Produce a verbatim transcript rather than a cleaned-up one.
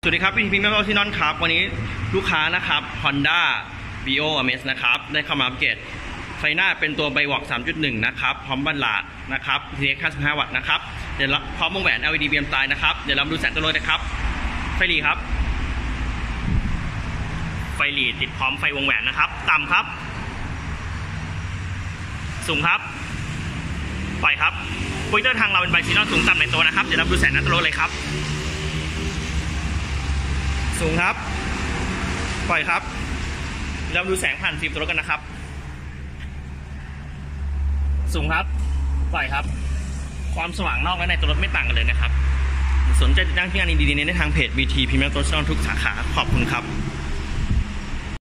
สวัสดีครับพี่ทีพีแม่พ่อที่นอนครับวันนี้ลูกค้านะครับ Honda Vio Amaze นะครับได้เข้ามาอัปเกรดไฟหน้าเป็นตัวไบวอก สามจุดหนึ่ง นะครับพร้อมบัลลาดนะครับ ที เอ็กซ์ ห้าสิบห้า วัตต์นะครับเดี๋ยวพร้อมวงแหวน แอล อี ดี บี เอ็ม Style นะครับเดี๋ยวเรามาดูแสงตัวรถนะครับไฟหลีครับไฟหลีติดพร้อมไฟวงแหวนนะครับต่ำครับสูงครับปล่อยครับโปรเจคเตอร์ทางเราเป็นไบซีนอนสูงต่ำในตัวนะครับเดี๋ยวเราดูแสงหน้าตัวรถเลยครับสูงครับปล่อยครับเราดูแสงผ่านฟิล์มตัวรถกันนะครับสูงครับปล่อยครับความสว่างนอกและในตัวรถไม่ต่างกันเลยนะครับสนใจติดตั้งที่งานดีๆในทางเพจ วี ที Premium Auto ทุกสาขาขอบคุณครับ